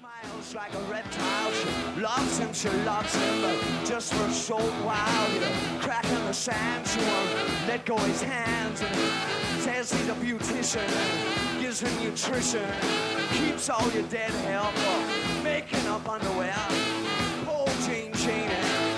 Smiles like a reptile. She loves him, but just for a short while. Crack in the sand, she won't let go of his hands. And says he's a beautician, gives him nutrition, keeps all your dead hair for making up underwear. Poor Jean Genie.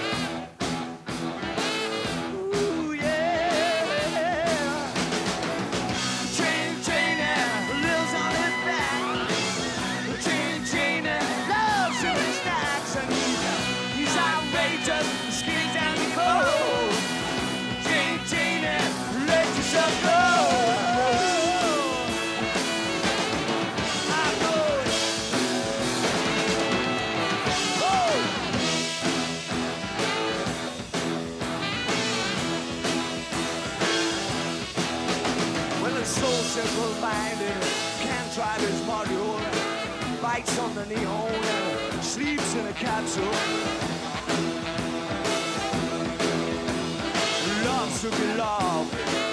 Simple-minded, can't drive his module, bites on the neon and sleeps in a capsule. Loves to be loved.